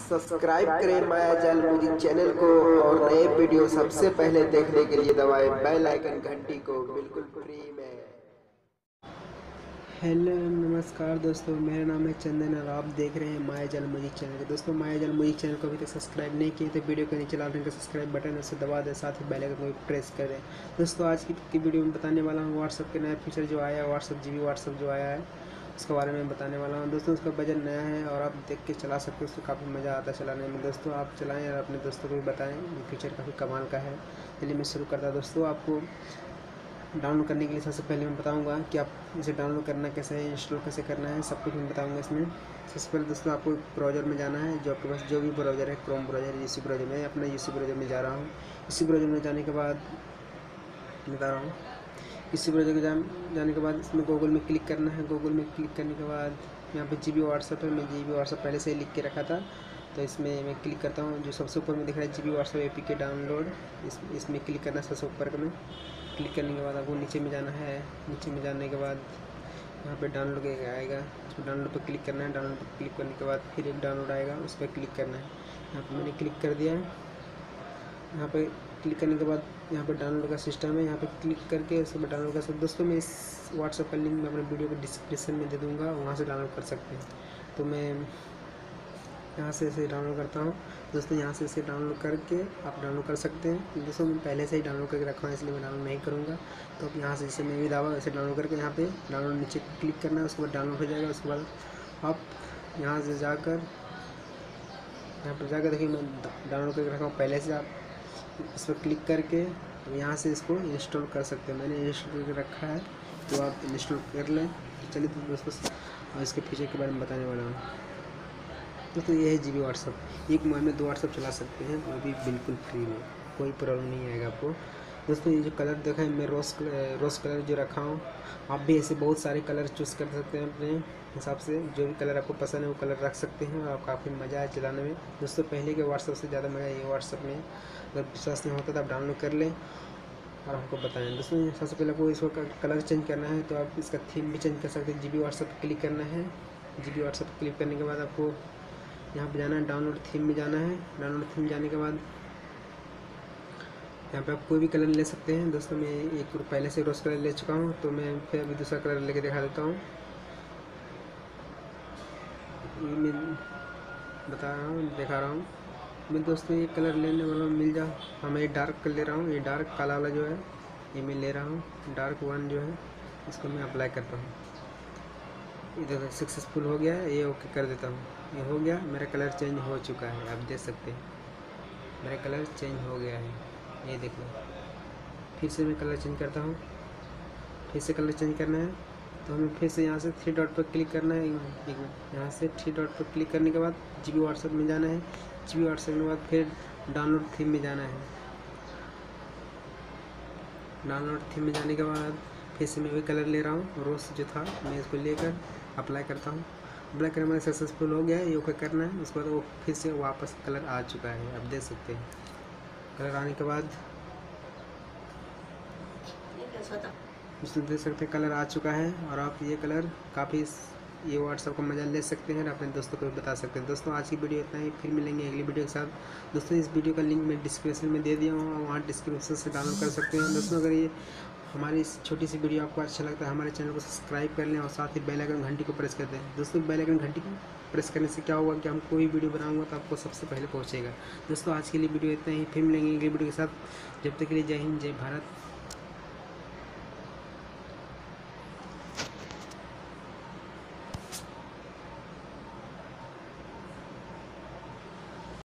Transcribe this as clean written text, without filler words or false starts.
Subscribe करें मायाजाल music channel को और नए वीडियो सबसे पहले देखने के लिए दबाएं बेल आइकन घंटी को बिल्कुल फ्री में। हेलो नमस्कार दोस्तों, मेरा नाम है चंदन और आप देख रहे हैं मायाजाल म्यूजिक चैनल। दोस्तों मायाजाल म्यूजिक चैनल को अभी तक सब्सक्राइब नहीं किए तो वीडियो के नीचे लाल रंग का सब्सक्राइब बटन है, उसे दबा दें, साथ ही बेल आइकन को भी प्रेस कर दें। दोस्तों आज की वीडियो में बताने वाला हूँ व्हाट्सअप के नया फीचर जो आया है, व्हाट्सअप जो आया है उसके बारे में बताने वाला हूँ। दोस्तों उसका बजट नया है और आप देख के चला सकते हो, उसको काफ़ी मज़ा आता है चलाने में। दोस्तों आप चलाएँ और अपने दोस्तों को भी बताएँ, ये फीचर काफ़ी कमाल का है। चलिए मैं शुरू करता हूँ। दोस्तों आपको डाउनलोड करने के लिए सबसे पहले मैं बताऊंगा कि आप इसे डाउनलोड करना कैसे है, इंस्टॉल कैसे करना है, सब कुछ मैं बताऊंगा इसमें। सबसे पहले दोस्तों आपको ब्राउज़र में जाना है, जो आपके पास जो भी ब्राउज़र है, क्रोम ब्राउज़र, यूसी ब्राउज़र में, अपना यूसी ब्राउज़र में जा रहा हूँ। यूसी ब्राउज़र में जाने के बाद बता रहा हूँ, यूसी ब्राउज़र के जाने के बाद इसमें गूगल में क्लिक करना है। गूगल में क्लिक करने के बाद यहाँ पर GB व्हाट्सअप है, मैं GB व्हाट्सअप पहले से ही लिख के रखा था, तो इसमें मैं क्लिक करता हूँ। जो सबसे ऊपर में दिख रहा है GB व्हाट्सअप APK डाउनलोड, इसमें क्लिक करना है सबसे ऊपर में। क्लिक करने के बाद आपको नीचे में जाना है। नीचे में जाने के बाद यहाँ पे डाउनलोड आएगा, उसमें डाउनलोड पर क्लिक करना है। डाउनलोड पर क्लिक करने के बाद फिर एक डाउनलोड आएगा, उस पर क्लिक करना है। यहाँ पे मैंने क्लिक कर दिया है। यहाँ पे क्लिक करने के बाद यहाँ पे डाउनलोड का सिस्टम है, यहाँ पे क्लिक करके उसको डाउनलोड कर सकते। दोस्तों मैं इस व्हाट्सएप का लिंक मैं अपने वीडियो के डिस्क्रिप्शन में दे दूँगा, वहाँ से डाउनलोड कर सकते हैं। तो मैं यहाँ से इसे डाउनलोड करता हूँ। दोस्तों यहाँ से इसे डाउनलोड करके आप डाउनलोड कर सकते हैं। दोस्तों मैं पहले से ही डाउनलोड करके रखा हूँ, इसलिए मैं डाउनलोड नहीं करूँगा। तो अब यहाँ से जैसे मैं भी दावा इसे डाउनलोड करके यहाँ पे डाउनलोड नीचे क्लिक करना है, उसके बाद डाउनलोड हो जाएगा। उसके बाद आप यहाँ से जाकर देखिए मैं डाउनलोड करके रखा हूँ पहले से। आप इस पर क्लिक करके यहाँ से इसको इंस्टॉल कर सकते हैं। मैंने इंस्टॉल करके रखा है, तो आप इंस्टॉल कर लें। चलिए तो दोस्तों इसके फीचर के बारे में बताने वाला हूँ। दोस्तों ये है GB व्हाट्सअप। एक मोबाइल में 2 व्हाट्सअप चला सकते हैं, वो भी बिल्कुल फ्री में, कोई प्रॉब्लम नहीं आएगा आपको। दोस्तों ये जो कलर देखा है, मैं रोज़ कलर जो रखा हूँ, आप भी ऐसे बहुत सारे कलर चूज़ कर सकते हैं अपने हिसाब से। जो भी कलर आपको पसंद है वो कलर रख सकते हैं और काफ़ी मज़ा है चलाने में। दोस्तों पहले के व्हाट्सअप से ज़्यादा मज़ा ये व्हाट्सअप में। अगर विश्वास नहीं होता तो आप डाउनलोड कर लें और हमको बताएं। दोस्तों सबसे पहले आपको इसको कलर चेंज करना है, तो आप इसका थीम भी चेंज कर सकते हैं। GB व्हाट्सअप क्लिक करना है। GB व्हाट्सअप क्लिक करने के बाद आपको यहाँ पे जाना है, डाउनलोड थीम में जाना है। डाउनलोड थीम जाने के बाद यहाँ पे आप कोई भी कलर ले सकते हैं। दोस्तों मैं एक पहले से रोज़ कलर ले चुका हूँ, तो मैं फिर अभी दूसरा कलर लेके दिखा देता हूँ। मैं बता रहा हूँ, दिखा रहा हूँ मैं। दोस्तों ये कलर लेने वाला मिल जा, हाँ मैं ये डार्क कर ले रहा हूँ। ये डार्क काला वाला जो है ये मैं ले रहा हूँ, डार्क 1 जो है, इसको मैं अप्लाई करता हूँ। ये देखो सक्सेसफुल हो गया है, ये ओके कर देता हूँ। ये हो गया, मेरा कलर चेंज हो चुका है, आप देख सकते हैं मेरा कलर चेंज हो गया है, ये देखो। फिर से मैं कलर चेंज करता हूँ। फिर से कलर चेंज करना है, तो हमें फिर से यहाँ से 3 डॉट पर क्लिक करना है। यहाँ से 3 डॉट पर क्लिक करने के बाद GB व्हाट्सएप में जाना है। GB व्हाट्सएप के बाद फिर डाउनलोड थीम में जाना है। डाउनलोड थीम में जाने के बाद फिर से मैं वही कलर ले रहा हूँ, रोज़ जो था, मैं इसको लेकर अप्लाई करता हूँ। अप्लाई करने में सक्सेसफुल हो गया है, ये ओके करना है। उसके बाद वो फिर से वापस कलर आ चुका है, आप देख सकते हैं। कलर आने के बाद उसमें देख सकते हैं कलर आ चुका है, और आप ये कलर काफ़ी ये व्हाट्सएप का मज़ा ले सकते हैं और अपने दोस्तों को भी बता सकते हैं। दोस्तों आज की वीडियो इतना ही, फिर मिलेंगे अगली वीडियो के साथ। दोस्तों इस वीडियो का लिंक मैं डिस्क्रिप्शन में दे दिया हूँ, वहाँ डिस्क्रिप्शन से डाउनलोड कर सकते हैं। दोस्तों अगर ये हमारी इस छोटी सी वीडियो आपको अच्छा लगता है, हमारे चैनल को सब्सक्राइब कर लें और साथ ही बेल आइकन घंटी को प्रेस कर दें। दोस्तों बेल आइकन घंटी को प्रेस करने से क्या होगा कि हम कोई वीडियो बनाऊंगा तो आपको सबसे पहले पहुंचेगा। दोस्तों आज के लिए वीडियो इतना ही, फिर मिलेंगे अगली वीडियो के साथ। जब तक के लिए जय हिंद, जय भारत।